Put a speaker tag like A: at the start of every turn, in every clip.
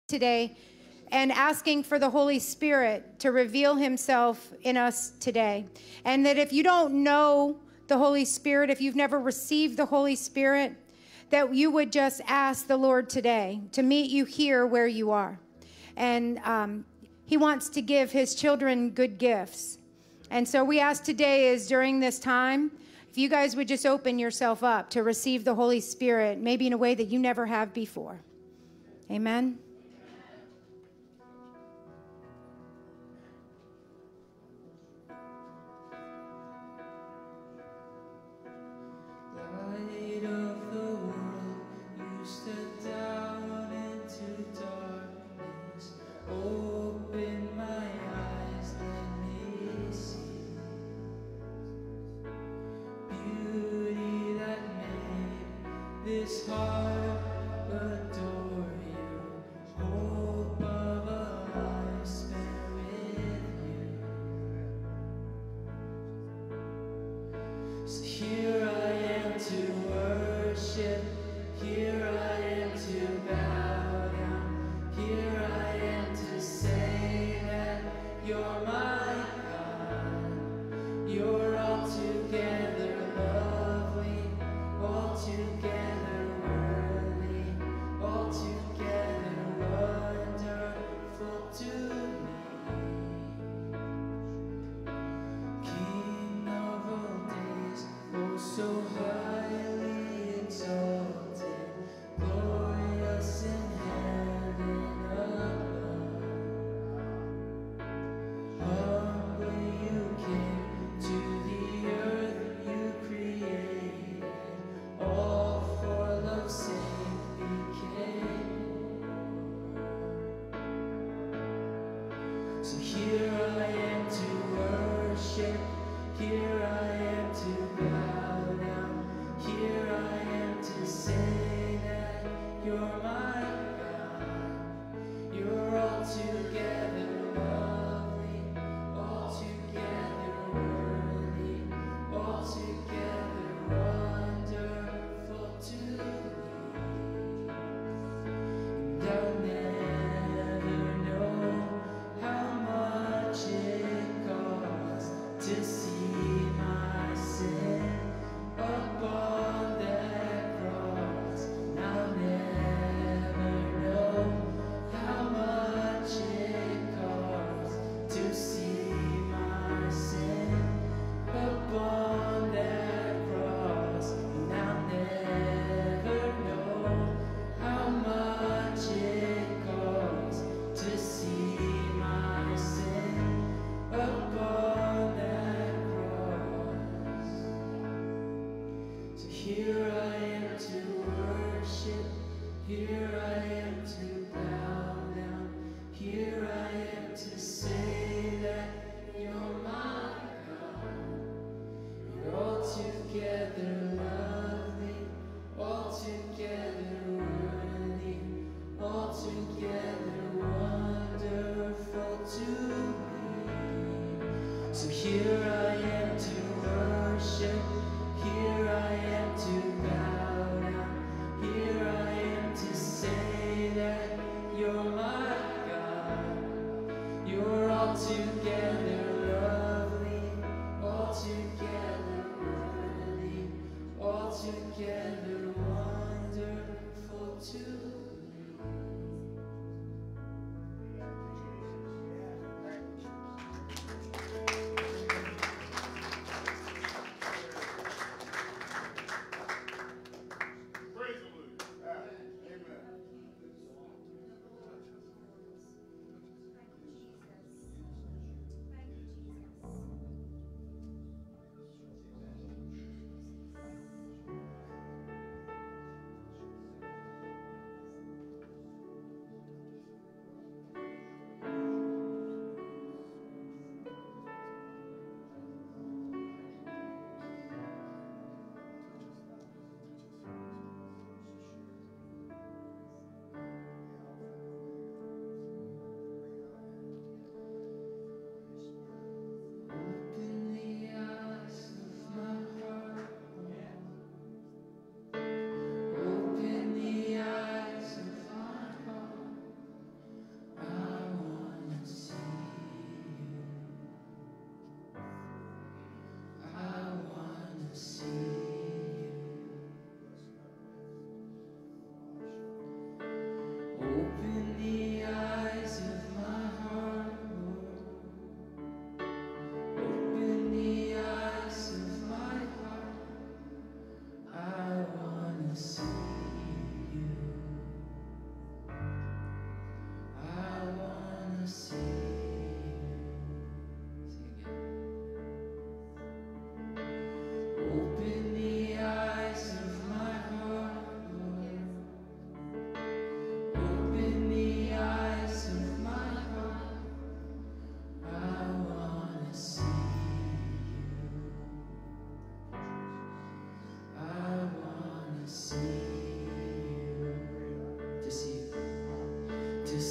A: today and asking for the Holy Spirit to reveal himself in us today. And that if you don't know the Holy Spirit, if you've never received the Holy Spirit, that you would just ask the Lord today to meet you here where you are. And he wants to give his children good gifts. And so we ask today is during this time, if you guys would just open yourself up to receive the Holy Spirit, maybe in a way that you never have before. Amen.
B: This heart adore you, hope of a life spent with you. So here I am to worship, here I am to bow down, here I am to say that you're my God, you're altogether lovely, altogether so highly exalted, glorious in heaven above. Humbly you came to the earth you created, all for love's sake became. So here I am to worship, here I am to bow. Here I am to say that you're my God, you're altogether lovely, altogether worthy, altogether wonderful to me. And I'll never know how much it costs to see my sin upon that cross. I'll never know how much it costs to see my sin upon that cross. And I'll never know how much it costs to see my sin upon that cross. So here I am to worship, here I am to bow down, here I am to say that you're my God, you're altogether lovely, altogether worthy, altogether wonderful to me. So here I am to worship, here I am to bow down, here I am to say that you're my God, you're altogether lovely, altogether worthy, altogether wonderful to me.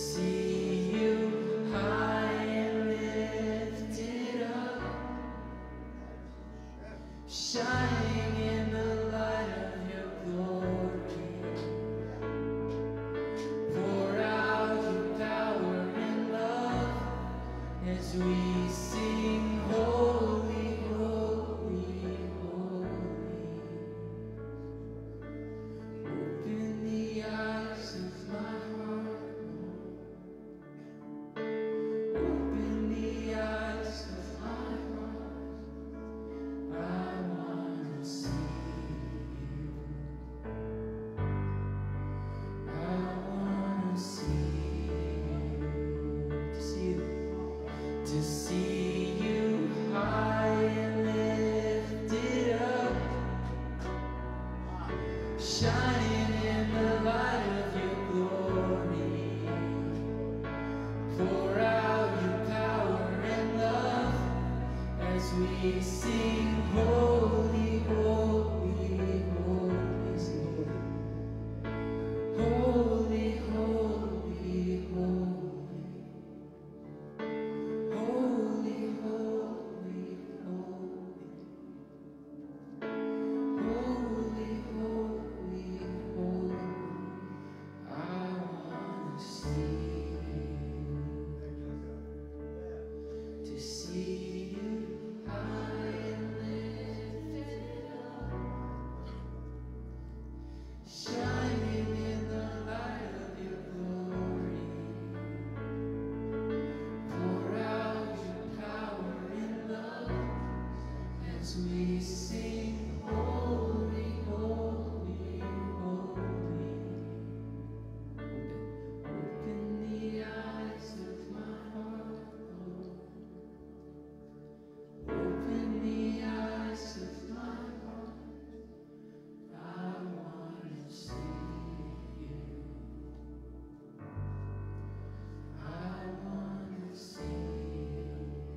B: see you high and lifted up, shining in the light of your glory. Pour out your power and love as we sing holy, holy, holy. Open the eyes of my heart, open the eyes of my heart. I want to see you. I want to see you. To see you high and lifted up, shining in the light of your glory. Pour out your power and love as we sing holy, holy, holy, sing holy, holy, holy. Holy, holy, holy. Holy, holy, holy. I want to see you. To see you high and lifted up, shining in the light of your glory. Pour out your power and love as we sing holy, holy, holy. Open the eyes of my heart, Lord. Open the eyes of my heart. I want to see you. I want to see you.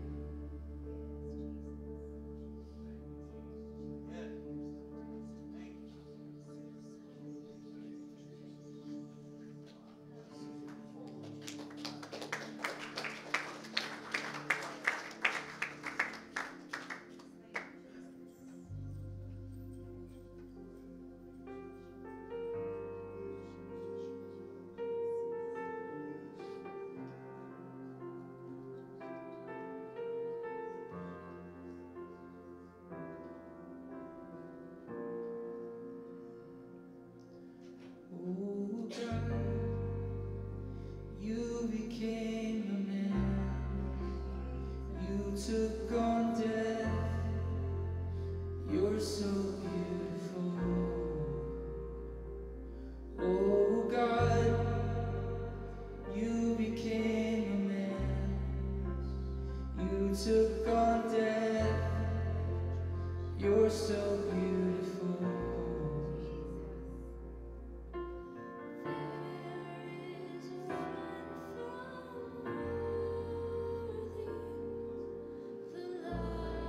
B: Oh God, you became a man. You took on death. You're so beautiful. Oh God, you became a man. You took on death. You're so beautiful.
C: The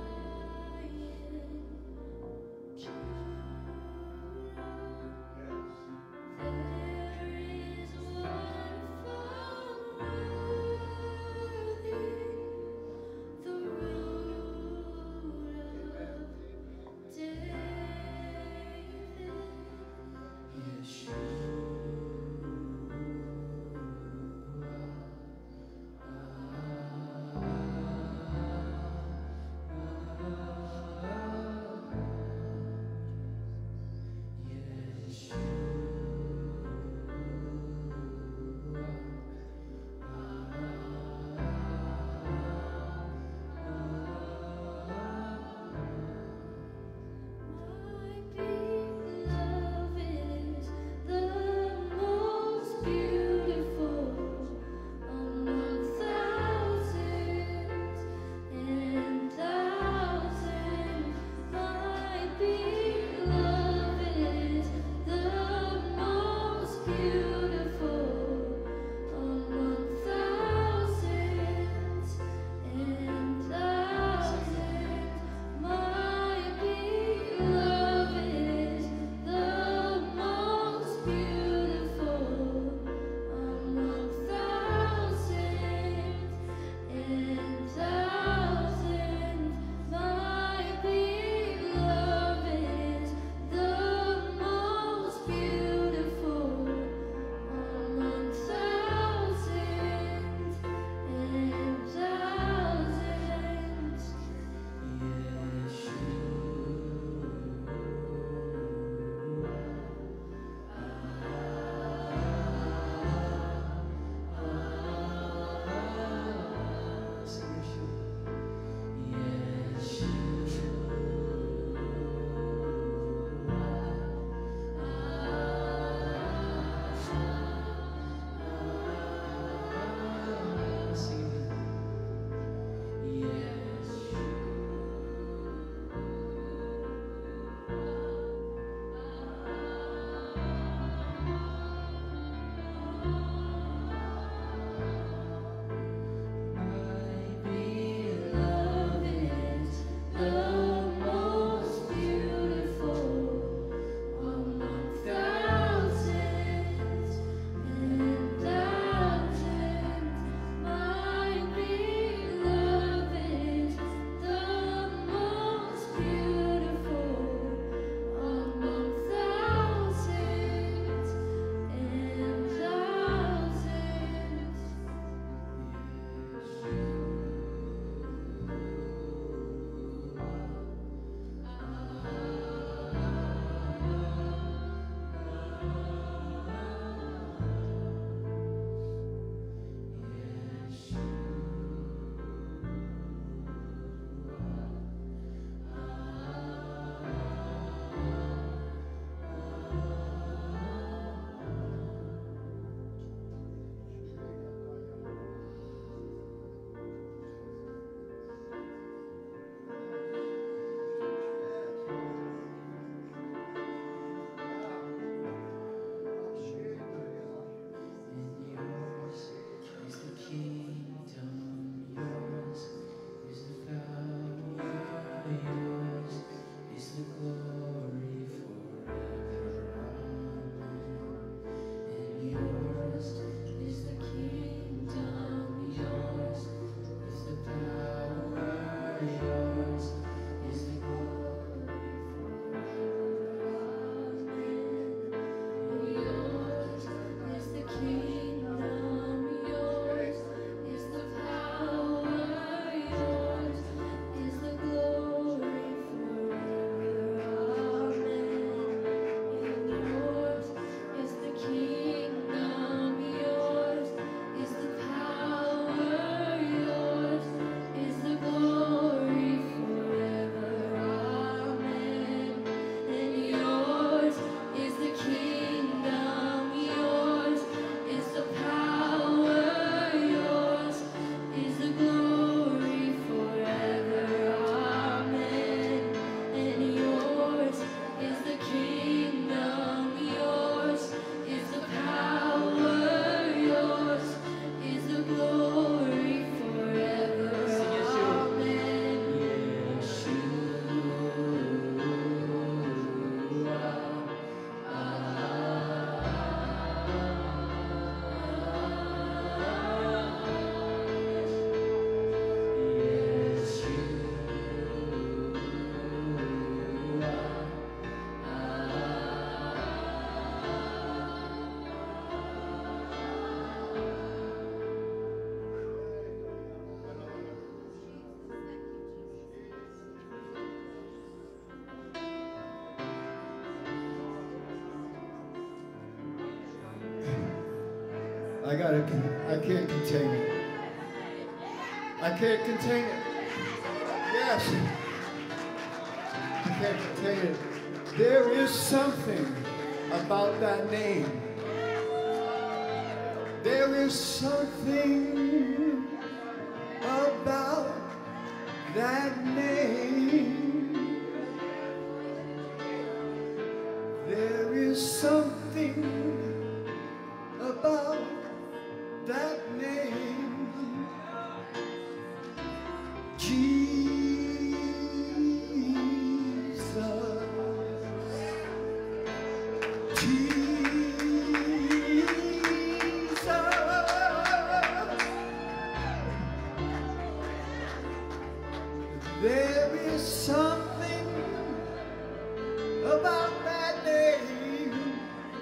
C: I can't contain it. I can't contain it. Yes. I can't contain it. There is something about that name. There is something about that name. There is something about that name. Jesus. There is something about that name.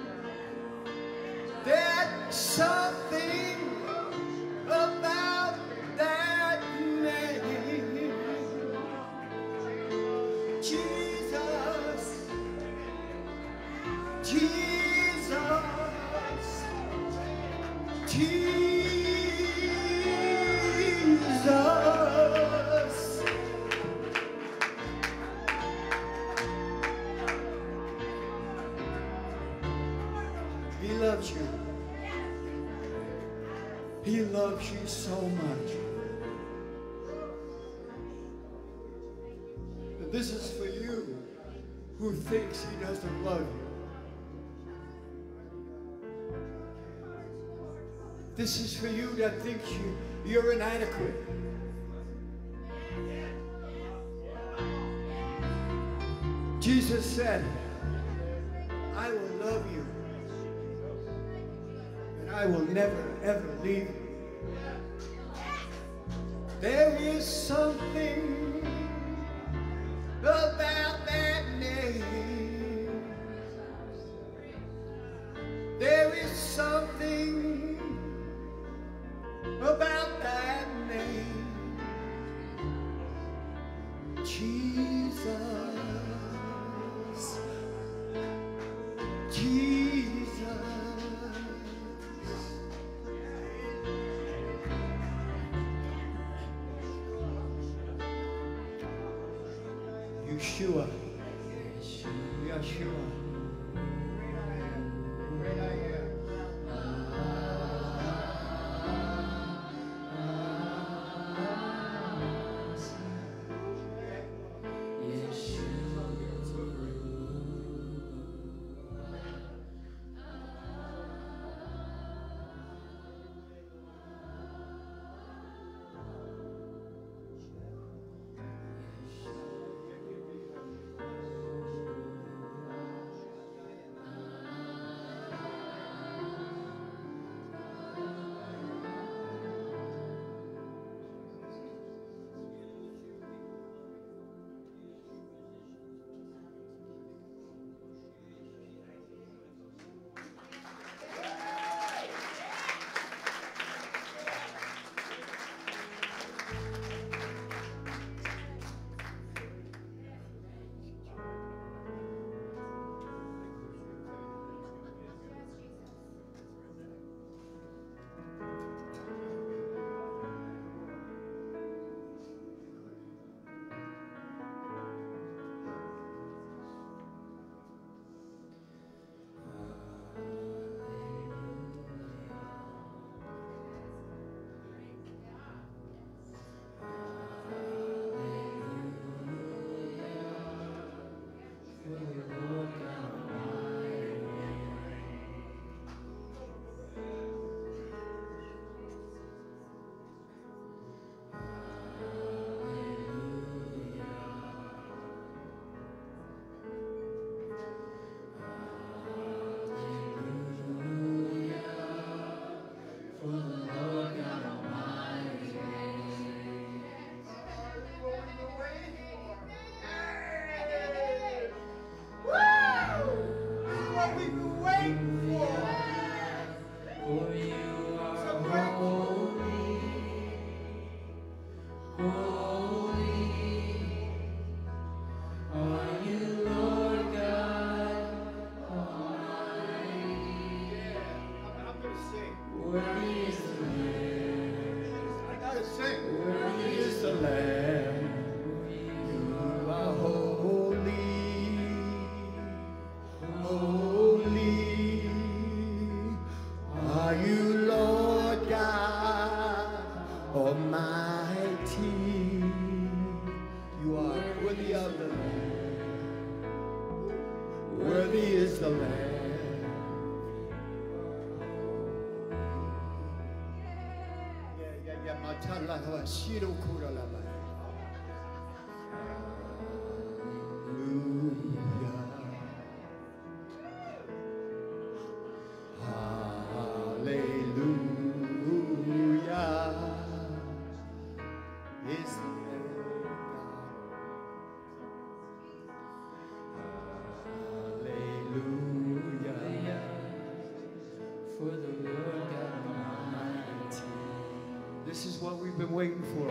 C: There's something about that name. Jesus. Jesus. Jesus. He loves you. He loves you so much. And this is for you who thinks he doesn't love you. This is for you that thinks you're inadequate. Jesus said, I will love you. And I will never, ever leave you. There is something about that name. There is something about that name. Jesus. Jesus. Yeshua. Yeshua. Great I am. Hallelujah. Is the Lord God. Hallelujah.
B: For the Lord God Almighty.
C: This is what we've been waiting for.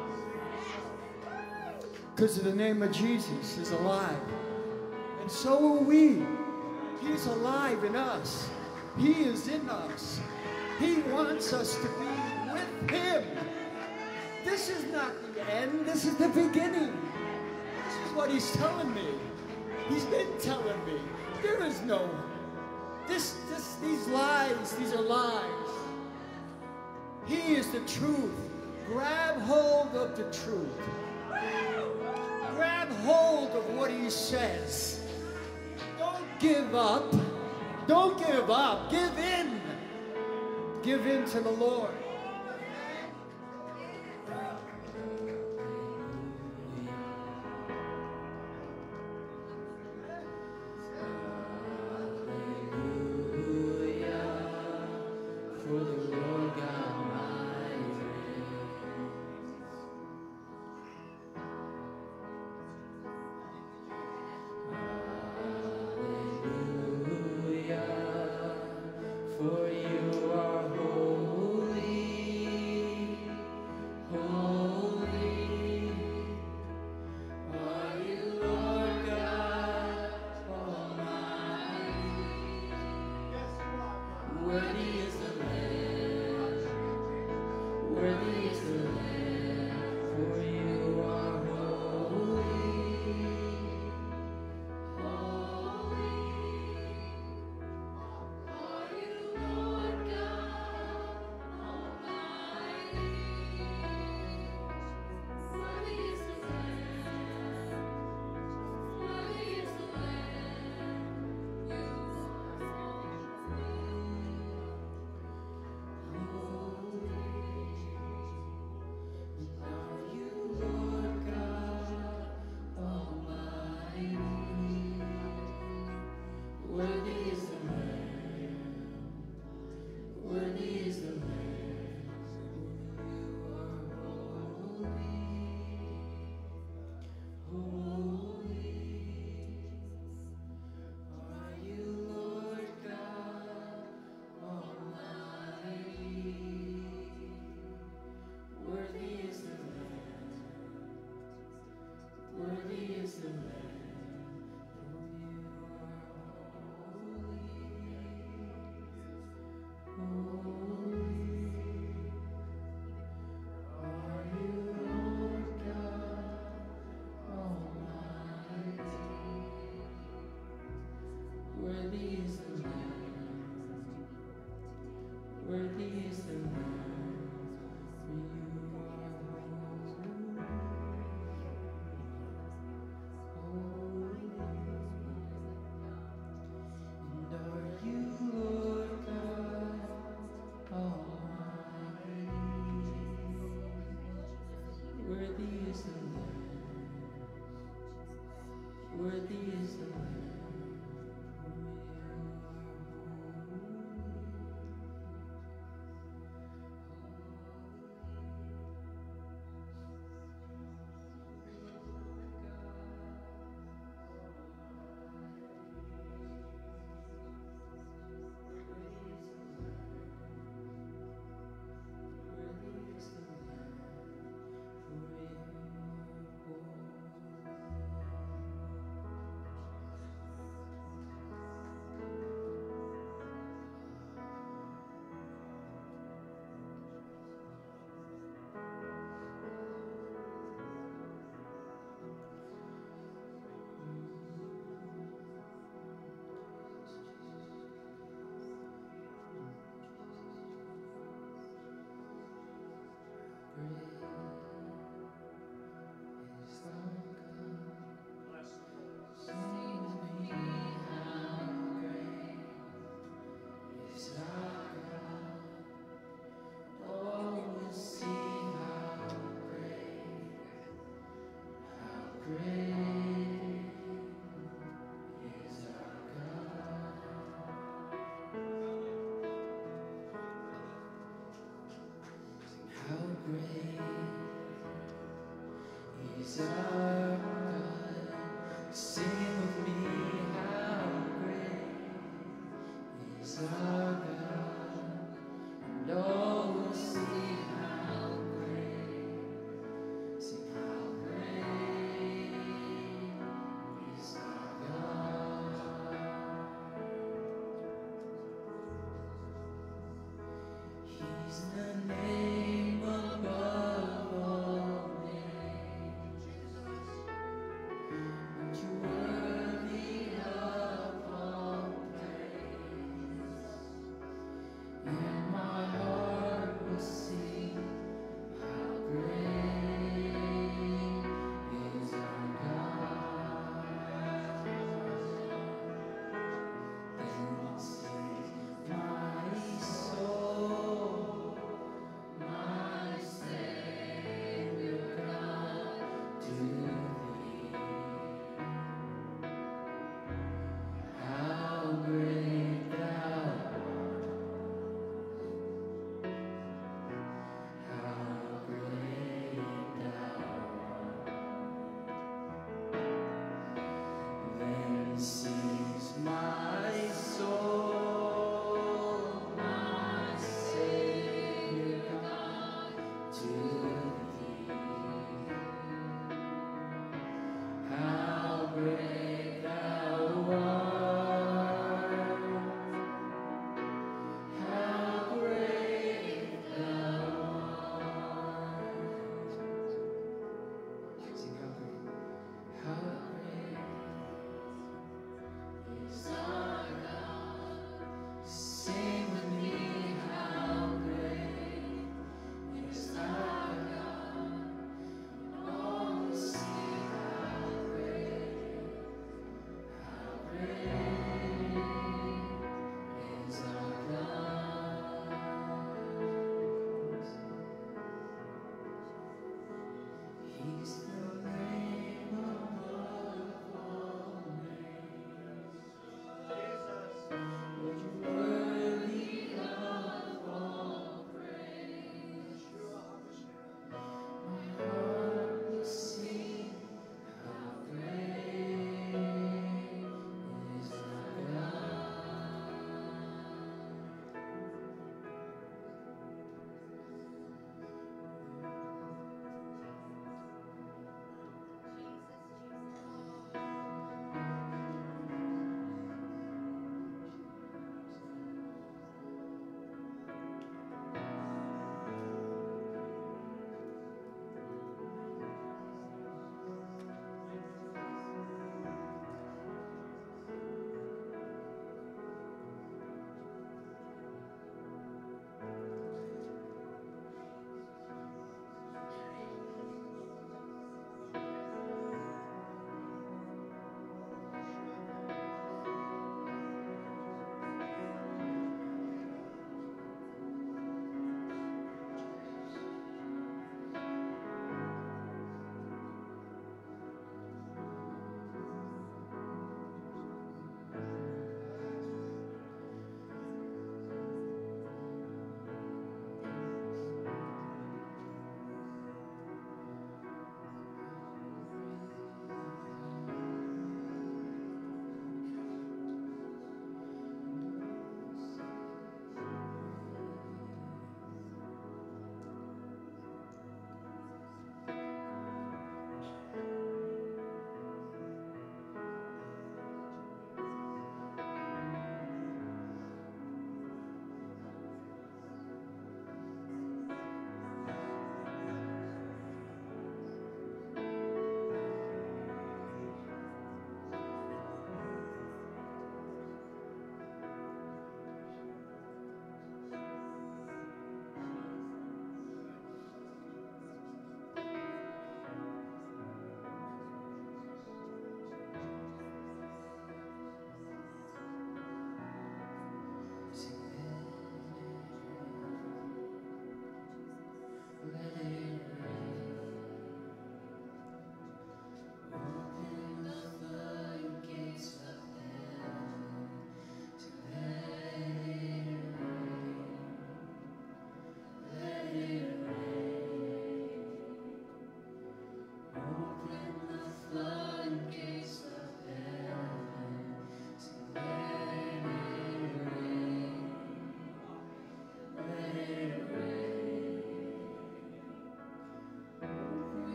C: Because the name of Jesus is alive. And so are we. He's alive in us. He is in us. He wants us to be with Him. This is not the end. This is the beginning. This is what He's telling me. He's been telling me. There is no... These lies, these are lies. He is the truth. Grab hold of the truth. Grab hold of what He says. Don't give up. Don't give up. Give in. Give in to the Lord.
B: For the Lord God Almighty. Hallelujah. For you are holy, holy. Are you Lord God Almighty? Worthy is the Lamb, worthy is the Lamb, for you are holy, holy. Are you Lord God Almighty? Worthy is the Lamb, worthy is the Lamb, you are you Lord God Almighty? Worthy is the Lamb, worthy is the Lamb, you are holy, holy. Are you Lord God Almighty? Worthy is the Lamb, worthy is the Lamb, for you are holy, holy. Are you Lord God Almighty? Worthy is the Lamb, worthy is the Lamb, for you are holy, holy. And are you Lord God Almighty? Worthy is the Lamb, worthy is the Lamb. is our God. Sing with me, how great is our God. And all will see how great, sing how great is our God. He's the name above all names, and you're worthy of all praise. And my heart will sing, how great is our God. Then sings my soul,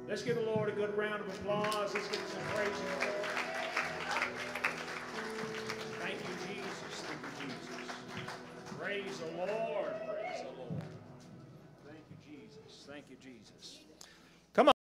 D: Let's give the Lord a good round of applause. Let's give him some praise and glory. Thank you, Jesus. Thank you, Jesus. Praise the Lord. Praise the Lord. Thank you, Jesus. Thank you, Jesus.